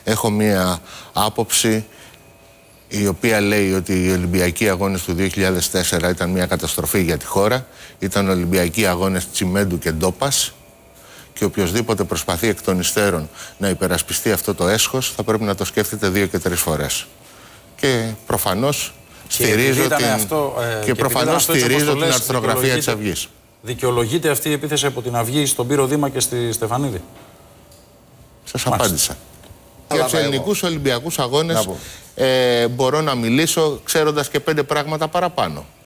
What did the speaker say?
έχω μία άποψη η οποία λέει ότι οι Ολυμπιακοί Αγώνες του 2004 ήταν μια καταστροφή για τη χώρα. Ήταν Ολυμπιακοί Αγώνες τσιμέντου και ντόπας και οποιοσδήποτε προσπαθεί εκ των υστέρων να υπερασπιστεί αυτό το έσχος θα πρέπει να το σκέφτεται 2 και 3 φορές. Και προφανώς στηρίζω την αρθρογραφία της Αυγής. Δικαιολογείται αυτή η επίθεση από την Αυγή στον Πύρο Δήμα και στη Στεφανίδη? Σας απάντησα. Για τους ελληνικούς Ολυμπιακούς Αγώνες μπορώ να μιλήσω ξέροντας και 5 πράγματα παραπάνω.